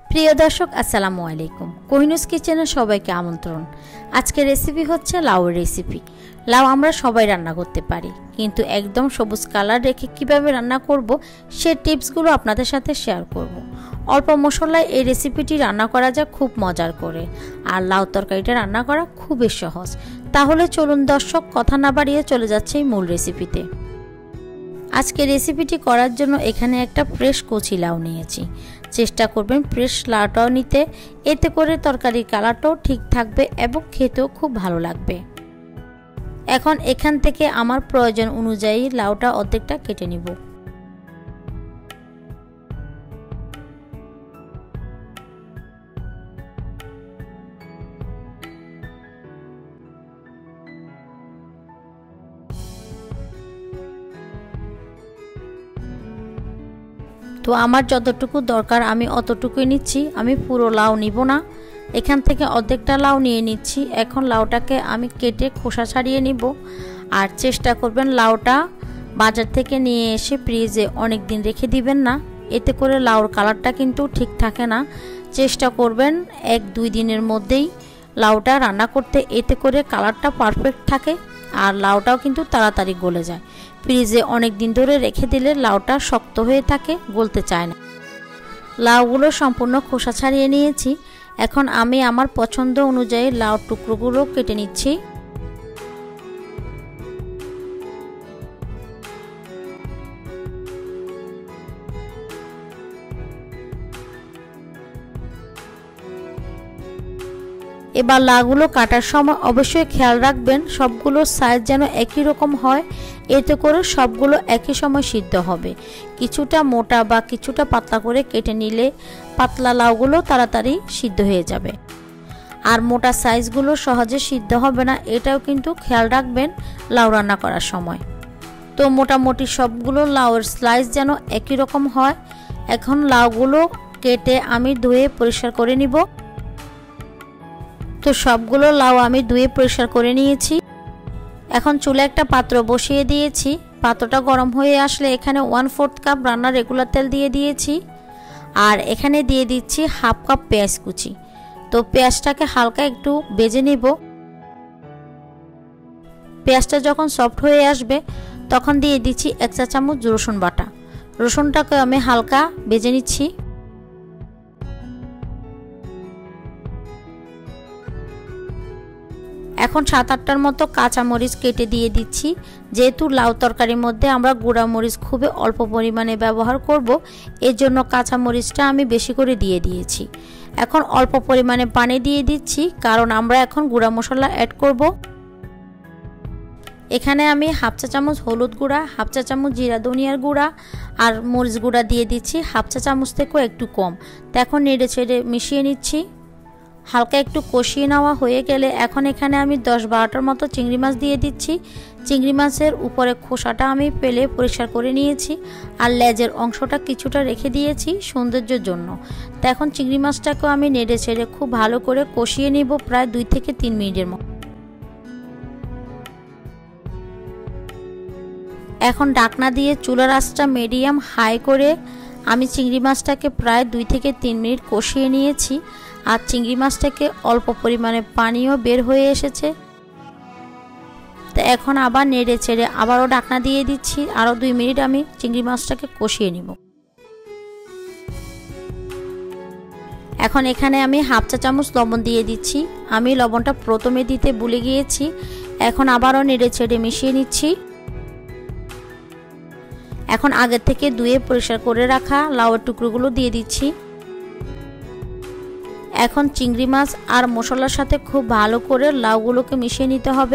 প্রিয় দর্শক আসসালামু আলাইকুম। কোহিনুস কিচেনে সবাইকে আমন্ত্রণ। আজকের রেসিপি হচ্ছে লাউ রেসিপি। লাউ আমরা সবাই রান্না করতে পারি, কিন্তু একদম সবুজ কালার রেখে কিভাবে রান্না করব সেই টিপসগুলো আপনাদের সাথে শেয়ার করব। অল্প মশলায় এই রেসিপিটি রান্না করা যায় খুব মজার করে, আর লাউ তরকারিটা রান্না করা খুবই সহজ। তাহলে চলুন দর্শক, কথা না বাড়িয়ে চলে যাচ্ছে এই মূল রেসিপিতে। আজকে রেসিপিটি করার জন্য এখানে একটা ফ্রেশ কচি লাউ নিয়েছি। চেষ্টা করবেন ফ্রেশ লাউটাও নিতে, এতে করে তরকারির কালারটাও ঠিক থাকবে এবং খেতেও খুব ভালো লাগবে। এখন এখান থেকে আমার প্রয়োজন অনুযায়ী লাউটা অর্ধেকটা কেটে নিব। তো আমার যতটুকু দরকার আমি অতটুকুই নিচ্ছি, আমি পুরো লাউ নিব না। এখান থেকে অর্ধেকটা লাউ নিয়ে নিচ্ছি। এখন লাউটাকে আমি কেটে খোসা ছাড়িয়ে নিব। আর চেষ্টা করবেন লাউটা বাজার থেকে নিয়ে এসে ফ্রিজে অনেক দিন রেখে দিবেন না, এতে করে লাউর কালারটা কিন্তু ঠিক থাকে না। চেষ্টা করবেন 1-2 দিনের মধ্যেই লাউটা রান্না করতে, এতে করে কালারটা পারফেক্ট থাকে আর লাউটাও কিন্তু তাড়াতাড়ি গলে যায়। ফ্রিজে অনেক দিন ধরে রেখে দিলে লাউটা শক্ত হয়ে থাকে, গলতে চায় না। লাউগুলো সম্পূর্ণ খোসা ছাড়িয়ে নিয়েছি। এখন আমি আমার পছন্দ অনুযায়ী লাউ টুকরোগুলো কেটে নিচ্ছি। এবার লাউগুলো কাটার সময় অবশ্যই খেয়াল রাখবেন সবগুলো সাইজ যেন একই রকম হয়, এতে করে সবগুলো একই সময় সিদ্ধ হবে। কিছুটা মোটা বা কিছুটা পাতলা করে কেটে নিলে পাতলা লাউগুলো তাড়াতাড়ি সিদ্ধ হয়ে যাবে, আর মোটা সাইজগুলো সহজে সিদ্ধ হবে না, এটাও কিন্তু খেয়াল রাখবেন লাউ রান্না করার সময়। তো মোটামুটি সবগুলো লাউয়ের স্লাইস যেন একই রকম হয়। এখন লাউগুলো কেটে আমি ধুয়ে পরিষ্কার করে নিব। তো সবগুলো লাউ আমি ধুয়ে পরিষ্কার করে নিয়েছি। এখন চুলে একটা পাত্র বসিয়ে দিয়েছি। পাত্রটা গরম হয়ে আসলে এখানে 1/4 কাপ রান্নার রেগুলার তেল দিয়ে দিয়েছি, আর এখানে দিয়ে দিচ্ছি 1/2 কাপ পেঁয়াজ কুচি। তো পেঁয়াজটাকে হালকা একটু ভেজে নিব। পেঁয়াজটা যখন সফট হয়ে আসবে তখন দিয়ে দিচ্ছি 1 চা চামচ রসুন বাটা। রসুনটাকে আমি হালকা ভেজে নিচ্ছি। এখন 7-8টার মতো কাঁচা মরিচ কেটে দিয়ে দিচ্ছি। যেহেতু লাউ তরকারির মধ্যে আমরা গুঁড়া মরিচ খুবই অল্প পরিমাণে ব্যবহার করব, এর জন্য কাঁচা মরিচটা আমি বেশি করে দিয়ে দিয়েছি। এখন অল্প পরিমাণে পানি দিয়ে দিচ্ছি, কারণ আমরা এখন গুঁড়া মশলা অ্যাড করব। এখানে আমি 1/2 চা চামচ হলুদ গুঁড়া, 1/2 চা চামচ জিরা ধনিয়ার গুঁড়া আর মরিচ গুঁড়া দিয়ে দিচ্ছি 1/2 চা চামচ থেকেও একটু কম। তো এখন নেড়ে ছেড়ে মিশিয়ে নিচ্ছি। হালকা একটু কষিয়ে নেওয়া হয়ে গেলে এখন এখানে আমি 10-12টার মতো চিংড়ি মাছ দিয়ে দিচ্ছি। চিংড়ি মাছের উপরে খোসাটা আমি ফেলে পরিষ্কার করে নিয়েছি, আর লেজের অংশটা কিছুটা রেখে দিয়েছি সৌন্দর্যের জন্য। তো এখন চিংড়ি মাছটাকেও আমি নেড়ে ছেড়ে খুব ভালো করে কষিয়ে নিব, প্রায় 2 থেকে 3 মিনিটের মতো। এখন ঢাকনা দিয়ে চুলার আঁচটা মিডিয়াম হাই করে আমি চিংড়ি মাছটাকে প্রায় 2 থেকে 3 মিনিট কষিয়ে নিয়েছি, আর চিংড়ি মাছটাকে অল্প পরিমাণে পানিও বের হয়ে এসেছে। তো এখন আবার নেড়ে ছেড়ে আবারও ঢাকনা দিয়ে দিচ্ছি। আরও 2 মিনিট আমি চিংড়ি মাছটাকে কষিয়ে নিব। এখন এখানে আমি 1/2 চা চামচ লবণ দিয়ে দিচ্ছি। আমি লবণটা প্রথমে দিতে ভুলে গিয়েছি। এখন আবারও নেড়ে ছেড়ে মিশিয়ে নিচ্ছি। এখন আগে থেকে ধুয়ে পরিষ্কার করে রাখা লাউয়ের টুকরোগুলো দিয়ে দিচ্ছি। এখন চিংড়ি মাছ আর মশলার সাথে খুব ভালো করে লাউগুলোকে মিশিয়ে নিতে হবে।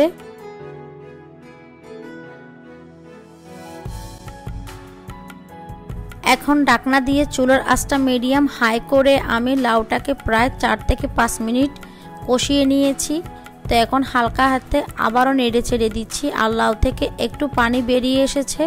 এখন ঢাকনা দিয়ে চুলার আঁচটা মিডিয়াম হাই করে আমি লাউটাকে প্রায় 4 থেকে 5 মিনিট কষিয়ে নিয়েছি। তো এখন হালকা হাতে আবারও নেড়ে ছেড়ে দিচ্ছি, আর লাউ থেকে একটু পানি বেরিয়ে এসেছে।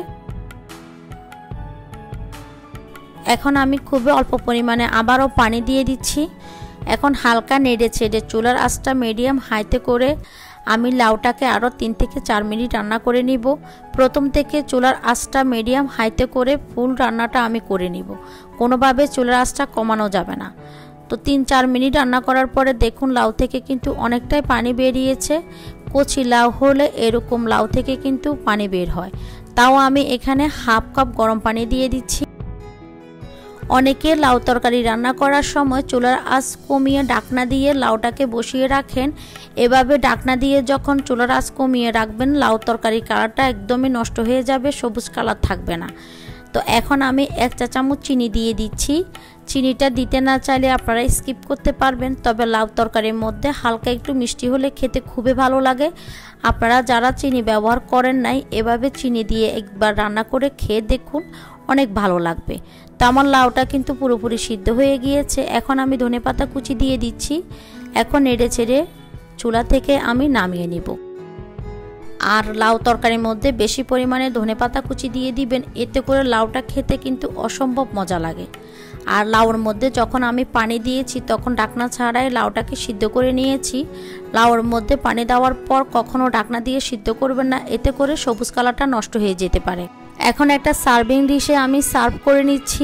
এখন আমি খুবই অল্প পরিমাণে আবারও পানি দিয়ে দিচ্ছি। এখন হালকা নেড়ে ছেড়ে চুলার আঁচটা মিডিয়াম হাইতে করে আমি লাউটাকে আরও 3 থেকে 4 মিনিট রান্না করে নিব। প্রথম থেকে চুলার আঁচটা মিডিয়াম হাইতে করে ফুল রান্নাটা আমি করে নিব, কোনোভাবে চুলার আঁচটা কমানো যাবে না। তো 3-4 মিনিট রান্না করার পরে দেখুন লাউ থেকে কিন্তু অনেকটাই পানি বেরিয়েছে। কচি লাউ হলে এরকম লাউ থেকে কিন্তু পানি বের হয়। তাও আমি এখানে হাফ কাপ গরম পানি দিয়ে দিচ্ছি। অনেকে লাউ তরকারি রান্না করার সময় চুলার আঁচ কমিয়ে ঢাকনা দিয়ে লাউটাকে বসিয়ে রাখেন। এভাবে ঢাকনা দিয়ে যখন চুলার আঁচ কমিয়ে রাখবেন লাউ তরকারির কালারটা একদমই নষ্ট হয়ে যাবে, সবুজ কালার থাকবে না। তো এখন আমি 1 চা চামচ চিনি দিয়ে দিচ্ছি। চিনিটা দিতে না চাইলে আপনারা স্কিপ করতে পারবেন, তবে লাউ তরকারির মধ্যে হালকা একটু মিষ্টি হলে খেতে খুবই ভালো লাগে। আপনারা যারা চিনি ব্যবহার করেন নাই এভাবে চিনি দিয়ে একবার রান্না করে খেয়ে দেখুন, অনেক ভালো লাগবে। তো আমার লাউটা কিন্তু পুরোপুরি সিদ্ধ হয়ে গিয়েছে। এখন আমি ধনেপাতা কুচি দিয়ে দিচ্ছি। এখন নেড়ে চেড়ে চুলা থেকে আমি নামিয়ে নিব। আর লাউ তরকারির মধ্যে বেশি পরিমাণে ধনেপাতা কুচি দিয়ে দিবেন, এতে করে লাউটা খেতে কিন্তু অসম্ভব মজা লাগে। আর লাউর মধ্যে যখন আমি পানি দিয়েছি তখন ঢাকনা ছাড়াই লাউটাকে সিদ্ধ করে নিয়েছি। লাউর মধ্যে পানি দেওয়ার পর কখনো ঢাকনা দিয়ে সিদ্ধ করবেন না, এতে করে সবুজ কালারটা নষ্ট হয়ে যেতে পারে। এখন একটা সার্ভিং ডিশে আমি সার্ভ করে নিচ্ছি।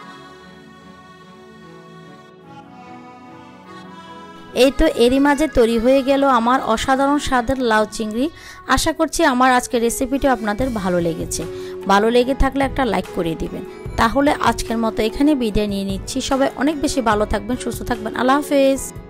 এই তো এরই মাঝে তৈরি হয়ে গেল আমার অসাধারণ স্বাদের লাউ চিংড়ি। আশা করছি আমার আজকের রেসিপিটি আপনাদের ভালো লেগেছে। ভালো লেগে থাকলে একটা লাইক করে দিবেন। তাহলে আজকের মতো এখানে বিদায় নিয়ে নিচ্ছি। সবাই অনেক বেশি ভালো থাকবেন, সুস্থ থাকবেন। আল্লাহ হাফেজ।